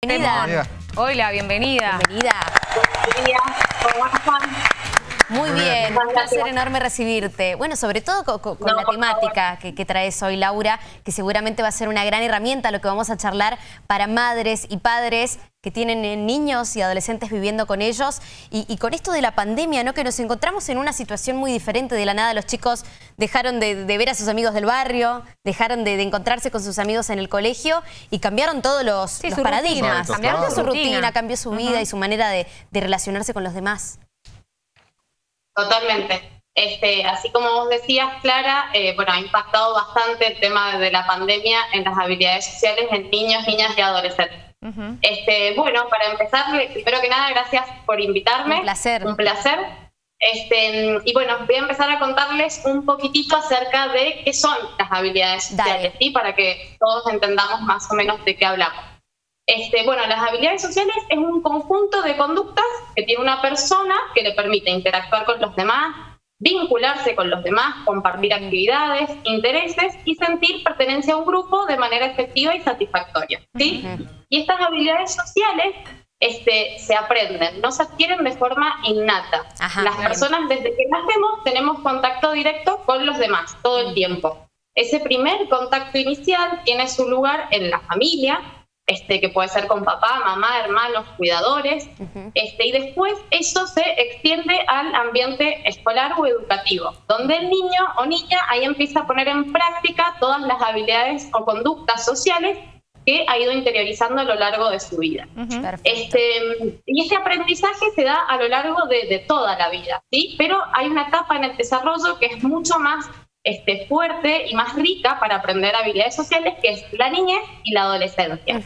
Bienvenida. Hola, bienvenida. Bienvenida. ¿Cómo están? Muy bien, un placer enorme recibirte. Bueno, sobre todo con la temática que traes hoy, Laura, que seguramente va a ser una gran herramienta lo que vamos a charlar para madres y padres que tienen niños y adolescentes viviendo con ellos. Y con esto de la pandemia, ¿no? Que nos encontramos en una situación muy diferente. De la nada los chicos dejaron de ver a sus amigos del barrio, dejaron de encontrarse con sus amigos en el colegio y cambiaron todos los paradigmas. Cambiaron su rutina, cambió su vida y su manera de relacionarse con los demás. Totalmente. Así como vos decías, Clara, ha impactado bastante el tema de la pandemia en las habilidades sociales en niños, niñas y adolescentes. Para empezar, primero que nada, gracias por invitarme. Un placer. Un placer. Voy a empezar a contarles un poquitito acerca de qué son las habilidades sociales, ¿sí? Para que todos entendamos más o menos de qué hablamos. Las habilidades sociales es un conjunto de conductas que tiene una persona que le permite interactuar con los demás, vincularse con los demás, compartir actividades, intereses y sentir pertenencia a un grupo de manera efectiva y satisfactoria, ¿sí? Y estas habilidades sociales se aprenden, no se adquieren de forma innata. Las personas desde que nacemos tenemos contacto directo con los demás todo el tiempo. Ese primer contacto inicial tiene su lugar en la familia, que puede ser con papá, mamá, hermanos, cuidadores, y después eso se extiende al ambiente escolar o educativo, donde el niño o niña ahí empieza a poner en práctica todas las habilidades o conductas sociales que ha ido interiorizando a lo largo de su vida. Y este aprendizaje se da a lo largo de toda la vida, ¿sí? Pero hay una etapa en el desarrollo que es mucho más fuerte y más rica para aprender habilidades sociales, que es la niñez y la adolescencia.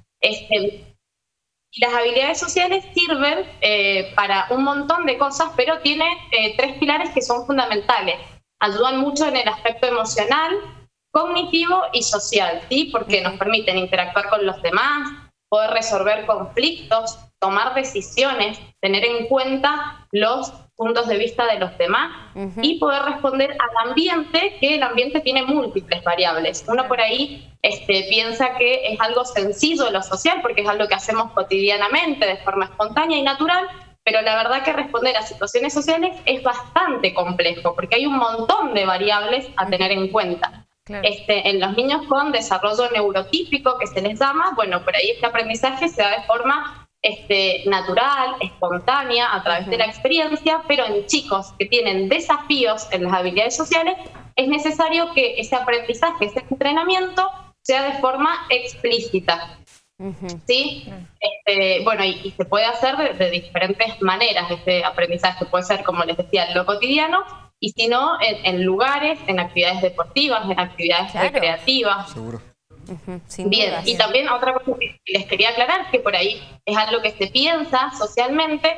Las habilidades sociales sirven para un montón de cosas, pero tiene tres pilares que son fundamentales. Ayudan mucho en el aspecto emocional, cognitivo y social, ¿sí? Porque nos permiten interactuar con los demás, poder resolver conflictos, tomar decisiones, tener en cuenta los puntos de vista de los demás y poder responder al ambiente, que el ambiente tiene múltiples variables. Uno por ahí piensa que es algo sencillo lo social porque es algo que hacemos cotidianamente de forma espontánea y natural, pero la verdad que responder a situaciones sociales es bastante complejo porque hay un montón de variables a tener en cuenta. En los niños con desarrollo neurotípico, que se les llama, por ahí este aprendizaje se da de forma natural, espontánea, a través de la experiencia, pero en chicos que tienen desafíos en las habilidades sociales, es necesario que ese aprendizaje, ese entrenamiento, sea de forma explícita. ¿Sí? Y se puede hacer de diferentes maneras. Este aprendizaje puede ser, como les decía, en lo cotidiano, y si no, en lugares, en actividades deportivas, en actividades recreativas. Seguro. Bien, y también otra cosa que les quería aclarar, que por ahí es algo que se piensa socialmente,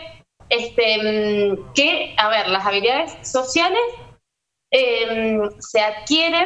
que, las habilidades sociales se adquieren,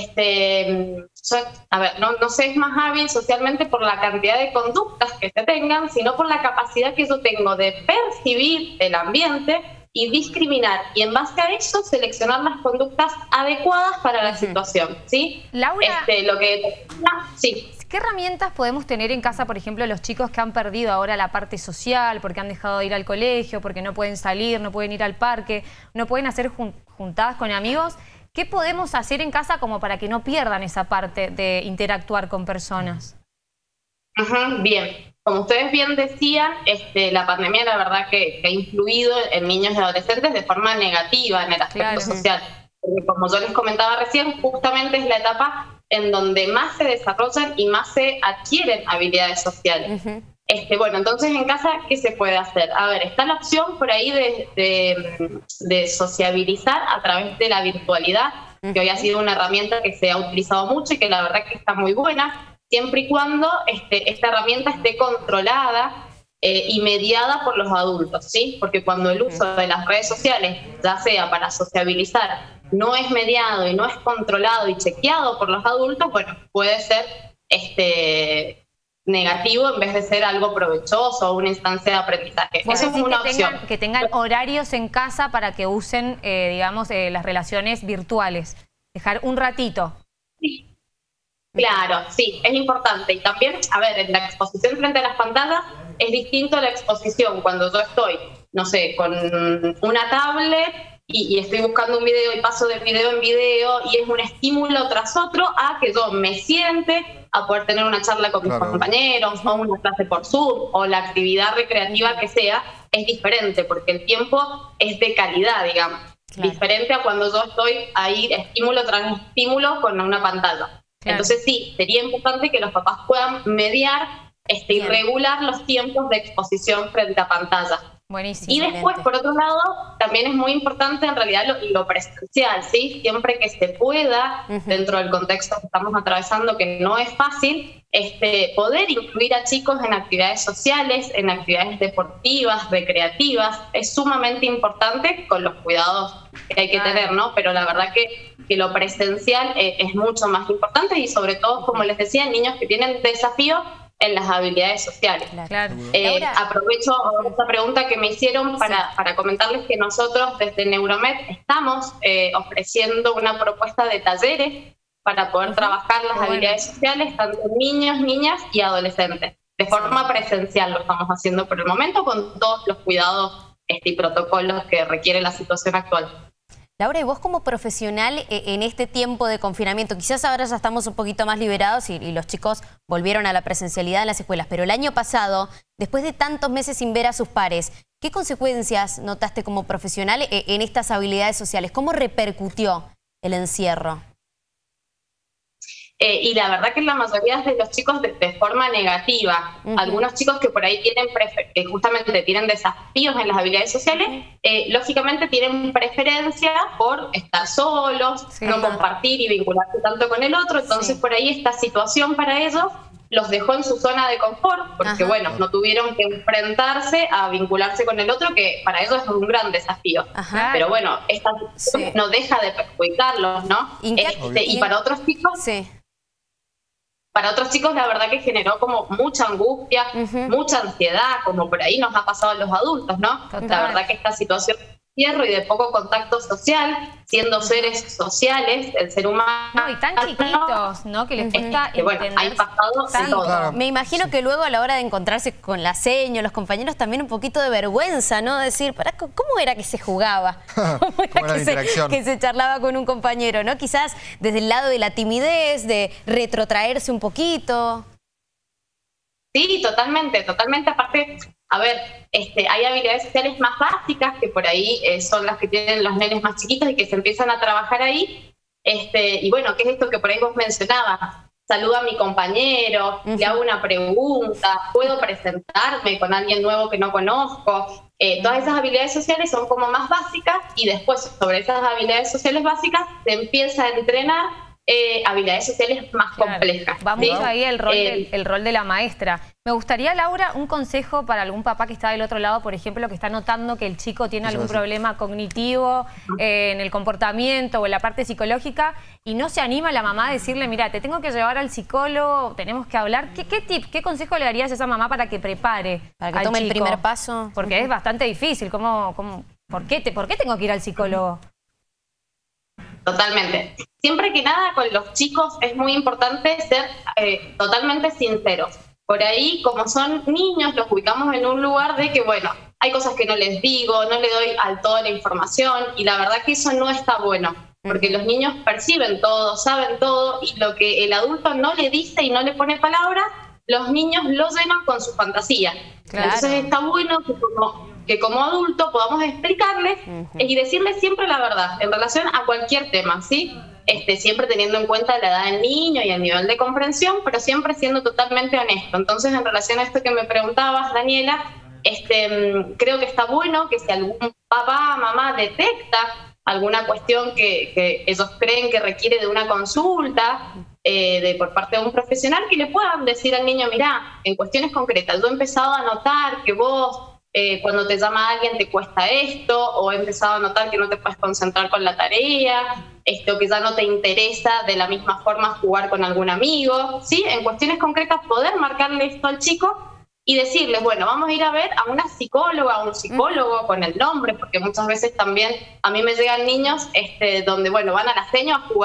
no se es más hábil socialmente por la cantidad de conductas que se tengan, sino por la capacidad que yo tengo de percibir el ambiente y discriminar, y en base a eso seleccionar las conductas adecuadas para la situación, ¿sí? Laura, sí. ¿Qué herramientas podemos tener en casa, por ejemplo, los chicos que han perdido ahora la parte social, porque han dejado de ir al colegio, porque no pueden salir, no pueden ir al parque, no pueden hacer juntadas con amigos? ¿Qué podemos hacer en casa como para que no pierdan esa parte de interactuar con personas? Bien. Como ustedes bien decían, la pandemia la verdad que ha influido en niños y adolescentes de forma negativa en el aspecto social. Porque como yo les comentaba recién, justamente es la etapa en donde más se desarrollan y más se adquieren habilidades sociales. Entonces en casa, ¿qué se puede hacer? Está la opción por ahí de sociabilizar a través de la virtualidad, que hoy ha sido una herramienta que se ha utilizado mucho y que la verdad que está muy buena, siempre y cuando esta herramienta esté controlada y mediada por los adultos, ¿sí? Porque cuando el uso de las redes sociales, ya sea para sociabilizar, no es mediado y no es controlado y chequeado por los adultos, puede ser negativo en vez de ser algo provechoso o una instancia de aprendizaje. Eso es una opción. Que tengan horarios en casa para que usen, las relaciones virtuales. Dejar un ratito. Sí. Claro, sí, es importante. Y también, a ver, en la exposición frente a las pantallas es distinto a la exposición cuando yo estoy, no sé, con una tablet y estoy buscando un video y paso de video en video y es un estímulo tras otro a que yo me siente a poder tener una charla con mis compañeros o una clase por Zoom o la actividad recreativa que sea, es diferente porque el tiempo es de calidad, digamos. Claro. Diferente a cuando yo estoy ahí estímulo tras estímulo con una pantalla. Claro. Entonces sí, sería importante que los papás puedan mediar y regular los tiempos de exposición frente a pantalla. Buenísimo. Y después, por otro lado, también es muy importante en realidad lo presencial, ¿sí? Siempre que se pueda, dentro del contexto que estamos atravesando, que no es fácil, poder incluir a chicos en actividades sociales, en actividades deportivas, recreativas, es sumamente importante con los cuidados que hay que tener, ¿no? Pero la verdad que lo presencial es mucho más importante y sobre todo, como les decía, niños que tienen desafíos en las habilidades sociales. Claro. Aprovecho esta pregunta que me hicieron para comentarles que nosotros desde Neuromed estamos ofreciendo una propuesta de talleres para poder trabajar las habilidades sociales, tanto en niños, niñas y adolescentes. De forma presencial lo estamos haciendo por el momento con todos los cuidados y protocolos que requiere la situación actual. Laura, y vos como profesional en este tiempo de confinamiento, quizás ahora ya estamos un poquito más liberados y los chicos volvieron a la presencialidad en las escuelas, pero el año pasado, después de tantos meses sin ver a sus pares, ¿qué consecuencias notaste como profesional en estas habilidades sociales? ¿Cómo repercutió el encierro? Y la verdad que la mayoría de los chicos de forma negativa. Algunos chicos que por ahí tienen justamente tienen desafíos en las habilidades sociales, lógicamente tienen preferencia por estar solos, no compartir y vincularse tanto con el otro, entonces por ahí esta situación para ellos los dejó en su zona de confort, porque bueno, no tuvieron que enfrentarse a vincularse con el otro, que para ellos es un gran desafío. Pero bueno, esta situación no deja de perjudicarlos, ¿no? Y para otros chicos... Para otros chicos la verdad que generó como mucha angustia, mucha ansiedad, como por ahí nos ha pasado a los adultos, ¿no? Total. La verdad que esta situación de encierro y de poco contacto social, siendo seres sociales, el ser humano... No, y tan chiquitos, ¿no? Que les cuesta entender. Bueno, hay pasado de todo. Claro. Me imagino que luego a la hora de encontrarse con la seño, los compañeros, también un poquito de vergüenza, ¿no? Decir, ¿cómo era que se jugaba? ¿Cómo era que se charlaba con un compañero, ¿no? Quizás desde el lado de la timidez, de retrotraerse un poquito. Sí, totalmente, totalmente. Aparte, a ver, hay habilidades sociales más básicas que por ahí son las que tienen los nenes más chiquitos y que se empiezan a trabajar ahí. Y bueno, ¿qué es esto que por ahí vos mencionabas? Saludo a mi compañero, le hago una pregunta, puedo presentarme con alguien nuevo que no conozco. Todas esas habilidades sociales son como más básicas y después sobre esas habilidades sociales básicas se empieza a entrenar habilidades sociales más complejas. Vamos ahí el rol de la maestra. Me gustaría, Laura, un consejo para algún papá que está del otro lado, por ejemplo, que está notando que el chico tiene algún problema cognitivo en el comportamiento o en la parte psicológica y no se anima la mamá a decirle, mira, te tengo que llevar al psicólogo, tenemos que hablar. ¿Qué consejo le darías a esa mamá para que prepare para que tome el primer paso? Porque es bastante difícil. ¿Por qué tengo que ir al psicólogo? Totalmente. Siempre que nada con los chicos es muy importante ser totalmente sinceros. Por ahí, como son niños, los ubicamos en un lugar de que, bueno, hay cosas que no les digo, no le doy al todo la información y la verdad que eso no está bueno, porque los niños perciben todo, saben todo y lo que el adulto no le dice y no le pone palabras, los niños lo llenan con su fantasía. Claro. Entonces está bueno que como adulto podamos explicarles y decirles siempre la verdad en relación a cualquier tema, ¿sí? Siempre teniendo en cuenta la edad del niño y el nivel de comprensión, pero siempre siendo totalmente honesto. Entonces, en relación a esto que me preguntabas, Daniela, creo que está bueno que si algún papá, mamá detecta alguna cuestión que ellos creen que requiere de una consulta por parte de un profesional, que le puedan decir al niño, mirá, en cuestiones concretas, yo he empezado a notar que vos cuando te llama alguien te cuesta esto, o he empezado a notar que no te puedes concentrar con la tarea, o que ya no te interesa de la misma forma jugar con algún amigo, ¿sí? En cuestiones concretas poder marcarle esto al chico y decirles, bueno, vamos a ir a ver a una psicóloga, a un psicólogo con el nombre, porque muchas veces también a mí me llegan niños donde, bueno, van a la seño a jugar.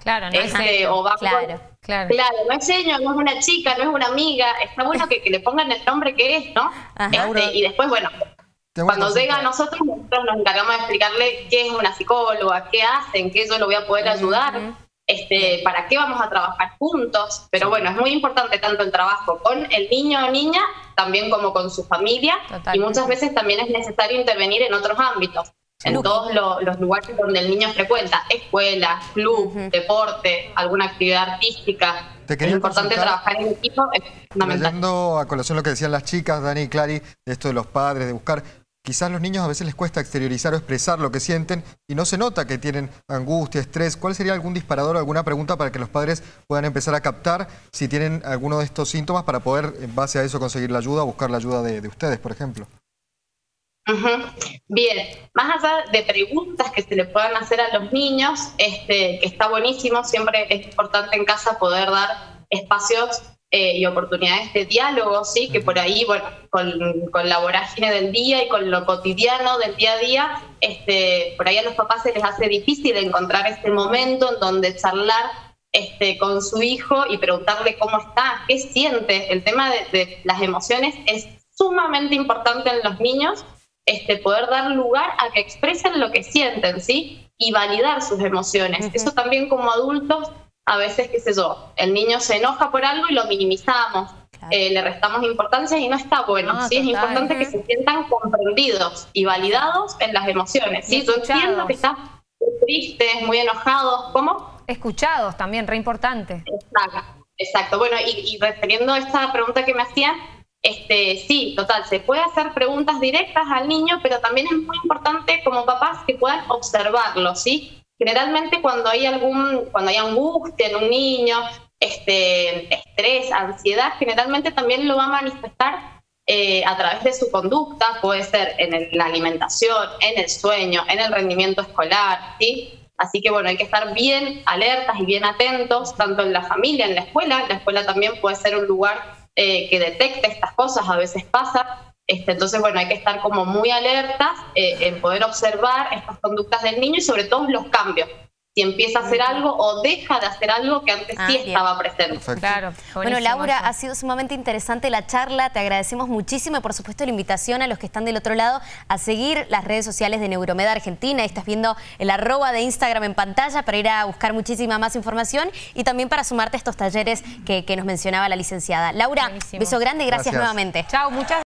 Claro, no es seño. O va claro, no es seño, no es una chica, no es una amiga. Está bueno que le pongan el nombre que es, ¿no? Y después, bueno, cuando llega a nosotros nos encargamos de explicarle qué es una psicóloga, qué hacen, qué yo lo voy a poder ayudar, para qué vamos a trabajar juntos. Pero bueno, es muy importante tanto el trabajo con el niño o niña, también como con su familia. Y muchas veces también es necesario intervenir en otros ámbitos. En todos los lugares donde el niño frecuenta, escuela, club, deporte, alguna actividad artística. Es importante trabajar en equipo, es fundamental. Trayendo a colación lo que decían las chicas, Dani y Clary, de esto de los padres, de buscar... Quizás los niños a veces les cuesta exteriorizar o expresar lo que sienten y no se nota que tienen angustia, estrés. ¿Cuál sería algún disparador o alguna pregunta para que los padres puedan empezar a captar si tienen alguno de estos síntomas para poder, en base a eso, conseguir la ayuda o buscar la ayuda de ustedes, por ejemplo? Bien, más allá de preguntas que se le puedan hacer a los niños, que está buenísimo, siempre es importante en casa poder dar espacios y oportunidades de diálogo, ¿sí? Que por ahí, bueno, con la vorágine del día y con lo cotidiano del día a día, por ahí a los papás se les hace difícil encontrar este momento en donde charlar con su hijo y preguntarle cómo está, qué siente. El tema de las emociones es sumamente importante en los niños, poder dar lugar a que expresen lo que sienten, ¿sí? Y validar sus emociones. Eso también como adultos, a veces, qué sé yo, el niño se enoja por algo y lo minimizamos, le restamos importancia y no está bueno, ¿sí? Es importante que se sientan comprendidos y validados en las emociones, ¿sí? Yo entiendo que estás tristes, muy enojados, ¿cómo? Escuchados también, re importante. Exacto. Bueno, y refiriendo a esta pregunta que me hacían, sí, total, se puede hacer preguntas directas al niño, pero también es muy importante como papás que puedan observarlo, ¿sí? Generalmente cuando hay angustia en un niño, estrés, ansiedad, generalmente también lo va a manifestar a través de su conducta, puede ser en la alimentación, en el sueño, en el rendimiento escolar, ¿sí? Así que bueno, hay que estar bien alertas y bien atentos, tanto en la familia, en la escuela también puede ser un lugar que detecte estas cosas, a veces pasa. Entonces, bueno, hay que estar como muy alertas en poder observar estas conductas del niño y sobre todo los cambios. Si empieza a hacer algo o deja de hacer algo que antes sí estaba presente. Claro. Bueno, Laura, ha sido sumamente interesante la charla, te agradecemos muchísimo y por supuesto la invitación a los que están del otro lado a seguir las redes sociales de Neuromed Argentina. Estás viendo el @ de Instagram en pantalla para ir a buscar muchísima más información y también para sumarte a estos talleres que nos mencionaba la licenciada. Laura, beso grande y gracias nuevamente. Chao, muchas